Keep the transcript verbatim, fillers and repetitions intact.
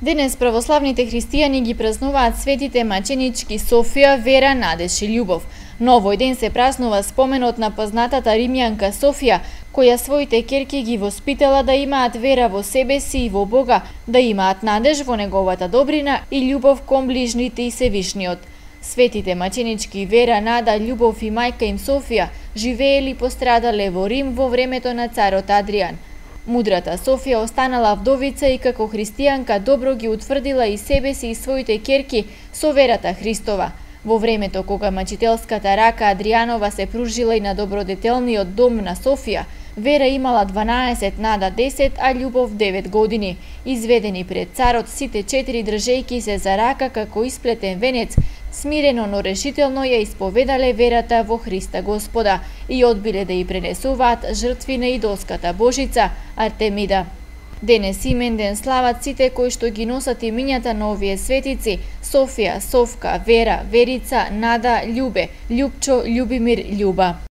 Денес православните христијани ги празнуваат светите маченички Софија, Вера, Надеж и Љубов. Но овој ден се празнува споменот на познатата римјанка Софија, која своите ќерки ги воспитала да имаат вера во себе си и во Бога, да имаат надеж во неговата добрина и љубов кон ближните и Севишниот. Светите маченички Вера, Нада, Љубов и мајка им Софија живеели и пострадале во Рим во времето на царот Адријан. Мудрата Софија останала вдовица и како христијанка добро ги утврдила и себе си и своите ќерки со верата Христова. Во времето кога мачителската рака Адријанова се пружила и на добродетелниот дом на Софија, Вера имала дванаесет, Нада десет, а Љубов девет години. Изведени пред царот, сите четири држејки се за рака како исплетен венец, смирено, но решително ја исповедале верата во Христа Господа и одбиле да ја пренесуваат жртви на идолската божица Артемида. Денес имен ден слават сите кои што ги носат имињата на овие светици: Софија, Совка, Вера, Верица, Нада, Љубе, Љупчо, Љубимир, Љуба.